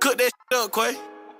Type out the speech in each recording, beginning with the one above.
Cook that shit up, Quay.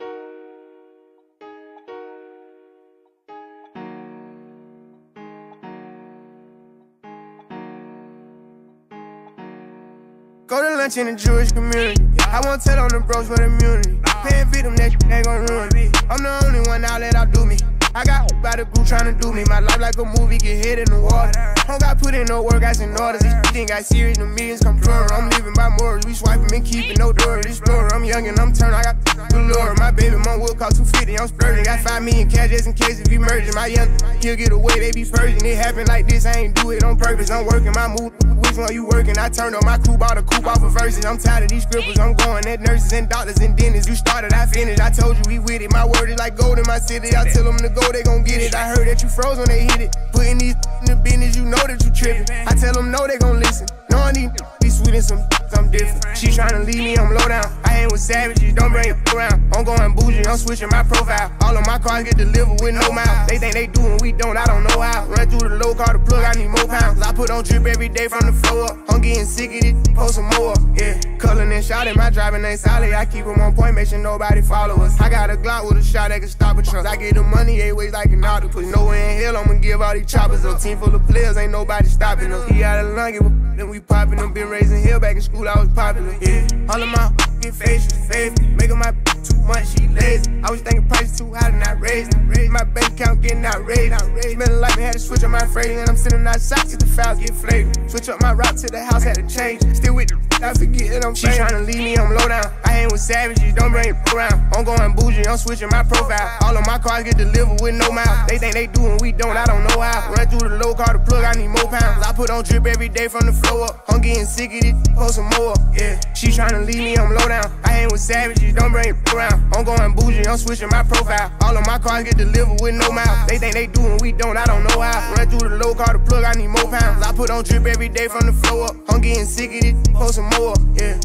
Go to lunch in the Jewish community. I won't tell on the bros for the immunity. Paying victim, that shit ain't gon' ruin me. I'm the only one out that outdo me. I got by the group tryna do me. My life like a movie, get hit in the water. Don't got put in no work, got in orders. These think I serious, the millions come plural. I'm living by morals, we swiping and keeping no doors. Explorer, I'm young and I'm turned, I got galore. My baby mom will cost 250, I'm splurging. Got 5 million cash just in case if he merging. My young he'll get away, they be purging. It happen like this, I ain't do it on purpose. I'm working my mood, which one you working? I turned on my crew, bought a coupe off of verses. I'm tired of these scribbles, I'm going at nurses and doctors and dentists. You started, I finished, I told you we with it. My word is like gold in my city, I tell them to go, they gon' get it. I heard that you froze when they hit it. Putting these in the business, you know that you tripping. I tell them no, they gon' listen. Knowing these be sweet and some I'm different. She tryna leave me, I'm low down. I hang with savages, don't bring it around. I'm going bougie, I'm switching my profile. All of my cars get delivered with no mouth. They think they do and we don't, I don't know how. Run through the low car, the plug, I need more pounds. I put on drip every day from the floor up. I'm getting sick of it, post some more. Yeah, cullin' and shouting, my driving ain't solid. I keep them on point, make sure nobody follow us. I got a Glock with a shot that can stop a trunk. I get the money 8 ways like an octopus. Nowhere in hell, I'ma give all these choppers up. Team full of players, ain't nobody stopping us. He out of Lungy, then we poppin' them. Been raising hell back in school, I was popular. Yeah, all of my faces faith, making my too much, she lazy. I was thinking prices too high and I raised. My bank account getting outraged. Smelling like me, had to switch up my phrasing. And I'm sitting outside, get the files get flavored. Switch up my route to the house, had to change. Still with the I forget that I'm She tryna leave me, I'm low down. I hang with savages, don't bring it around. I'm going bougie, I'm switching my profile. All of my cars get delivered with no mouth. They think they do and we don't, I don't know how. Run through the low car, the plug, I need more pounds. I put on drip every day from the floor up. I'm getting sick of it, post some more. Yeah, she tryna leave me, I'm low down. I hang with savages, don't bring it around. I'm going bougie, I'm switching my profile. All of my cars get delivered with no mouth. They think they do and we don't, I don't know how. Run through the low car, the plug, I need more pounds. I put on drip every day from the floor up. I'm getting sick of it, post some more. Yeah.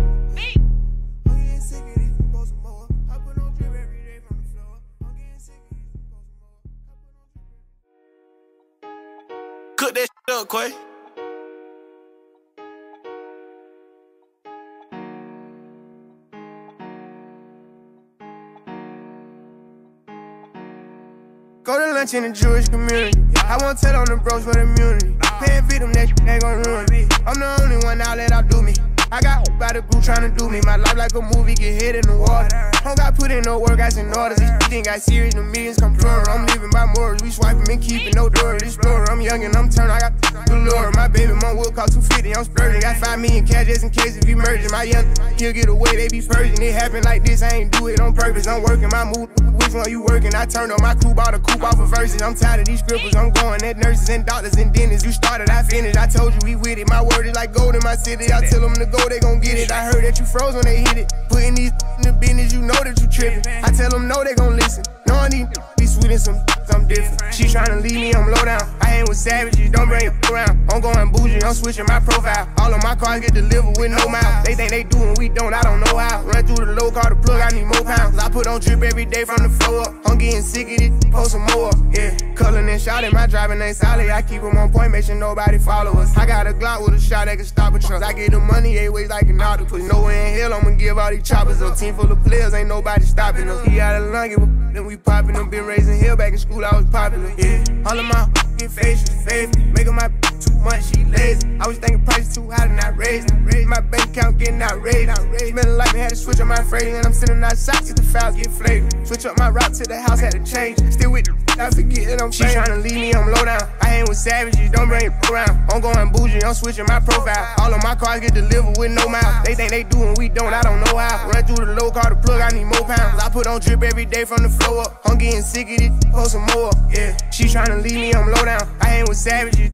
Cook that shit up, Quay. Go to lunch in the Jewish community. I won't tell on the bros for the immunity. Paying victim, that shit ain't gon' ruin me. I'm the only one out that outdo me. I got by the group tryna do me. My life like a movie, get hit in the water. Don't got put in no work, got in orders. These think I serious, the millions come plural. I'm living by morals, we swiping and keeping no doors. Explorer, I'm young and I'm turned, I got galore. My baby mom will cost 250, I'm splurging. Got 5 million cash just in case if he merging. My young he'll get away, they be purging. It happen like this, I ain't do it on purpose. I'm working my mood, which one you working? I turned on my crew, bought a coupe off of verses. I'm tired of these scribbles, I'm going at nurses and doctors and dentists. You started, I finished, I told you we with it. My word is like gold in my city, I tell them to go, they gon' get it. I heard that you froze when they hit it. Putting these in the business, you know that you tripping. I tell them no, they gon' listen. Knowing these be sweet and some I'm different. She tryna leave me, I'm low down. I hang with savages, don't bring it around. I'm going bougie, I'm switching my profile. All of my cars get delivered with no mouth. They think they do and we don't, I don't know how. Run through the low car, the plug, I need more pounds. I put on drip every day from the floor up. I'm getting sick of it, post some more. Yeah, cullin' and shouting, my driving ain't solid. I keep them on point, make sure nobody follow us. I got a Glock with a shot that can stop a trunk. I get the money 8 ways like an octopus. Nowhere in hell, I'ma give all these choppers up. Team full of players, ain't nobody stopping us. He out of Lungy, then we poppin' them. Been raising hell back in school, I was popular. Yeah, all of my faces faith, making my too much, she lazy. I was thinking prices too high and I raised. My bank account getting outraged. Smelling like me, had to switch up my phrasing. And I'm sitting outside, get the files get flavored. Switch up my route to the house, had to change. Still with the I forget that I'm She tryna leave me, I'm low down. I hang with savages, don't bring it around. I'm going bougie, I'm switching my profile. All of my cars get delivered with no mouth. They think they do and we don't, I don't know how. Run through the low car, the plug, I need more pounds. I put on drip every day from the floor up. I'm getting sick of it, post some more. Yeah, she tryna leave me, I'm low down. I hang with savages.